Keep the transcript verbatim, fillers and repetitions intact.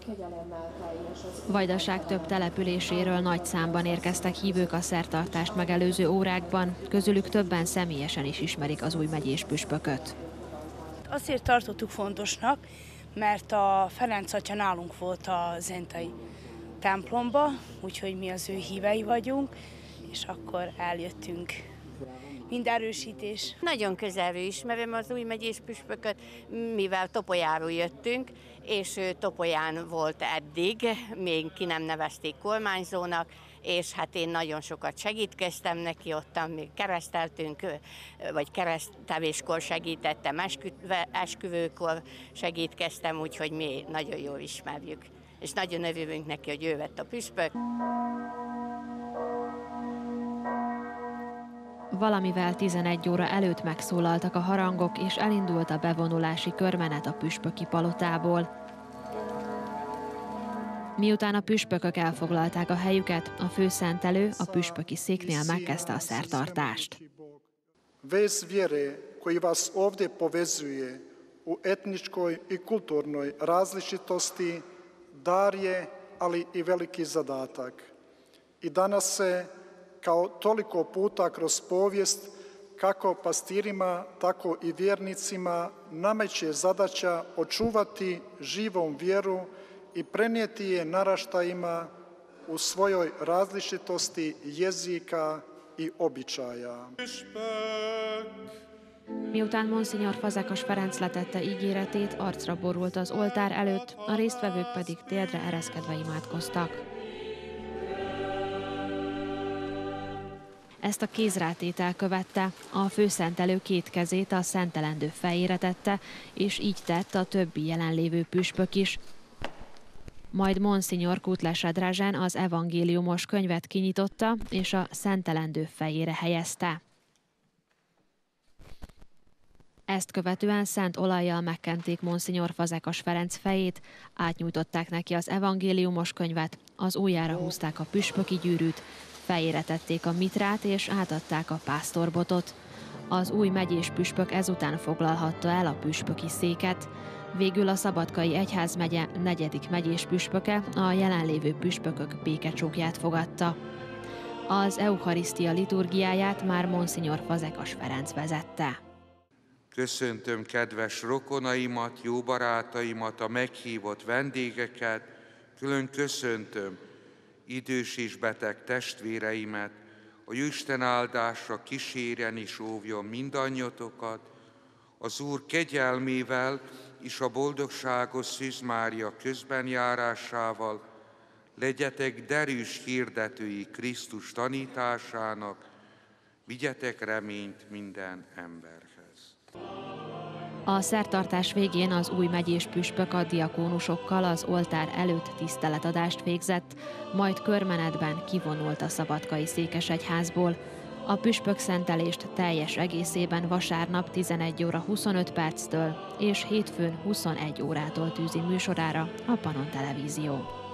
Vajdaság több településéről nagy számban érkeztek hívők a szertartást megelőző órákban, közülük többen személyesen is ismerik az új megyés püspököt. Azért tartottuk fontosnak, mert a Ferenc atya nálunk volt a zentai templomba, úgyhogy mi az ő hívei vagyunk, és akkor eljöttünk. Mind erősítés. Nagyon közelről ismerem az új megyés püspököt, mivel Topolyáról jöttünk, és ő Topolyán volt eddig, még ki nem nevezték kormányzónak, és hát én nagyon sokat segítkeztem neki, ottan még kereszteltünk, vagy kereszteléskor segítettem, esküvőkor segítkeztem, úgyhogy mi nagyon jól ismerjük. És nagyon örülünk neki, hogy ő vett a püspök. Valamivel tizenegy óra előtt megszólaltak a harangok, és elindult a bevonulási körmenet a püspöki palotából. Miután a püspökök elfoglalták a helyüket, a főszentelő a püspöki széknél megkezdte a szertartást. Vez vjere koji vas ovdje povezuje u etničkoj i kulturnoj različitosti dar je, ali i veliki zadatak. I danas se kao toliko puta kroz povijest, kako pastirima, tako i vjernicima, nameće zadaća očuvati živom vjeru i prenijeti je naraštajima u svojoj različitosti jezika i običaja. Miután Monsignor Fazekas Ferenc letette ígéretét, arcra borult az oltár előtt, a résztvevők pedig térdre ereszkedve imádkoztak. Ezt a kézrátétel követte, a főszentelő két kezét a szentelendő fejére tette, és így tett a többi jelenlévő püspök is. Majd Monsignor Kutleša Dražen az evangéliumos könyvet kinyitotta, és a szentelendő fejére helyezte. Ezt követően szent olajjal megkenték Monsignor Fazekas Ferenc fejét, átnyújtották neki az evangéliumos könyvet, az ujjára húzták a püspöki gyűrűt, fejére tették a mitrát és átadták a pásztorbotot. Az új megyés püspök ezután foglalhatta el a püspöki széket. Végül a Szabadkai Egyházmegye negyedik megyés püspöke a jelenlévő püspökök békecsókját fogadta. Az eucharisztia liturgiáját már Monsignor Fazekas Ferenc vezette. Köszöntöm kedves rokonaimat, jó barátaimat, a meghívott vendégeket, külön köszöntöm idős és beteg testvéreimet, hogy Isten áldása kísérjen és óvjon mindannyiatokat, az Úr kegyelmével és a boldogságos Szűz Mária közbenjárásával legyetek derűs hirdetői Krisztus tanításának, vigyetek reményt minden emberhez. A szertartás végén az új megyés püspök a diakónusokkal az oltár előtt tiszteletadást végzett, majd körmenetben kivonult a Szabadkai székesegyházból. A püspök szentelést teljes egészében vasárnap tizenegy óra huszonöt perctől és hétfőn huszonegy órától tűzi műsorára a Panon Televízió.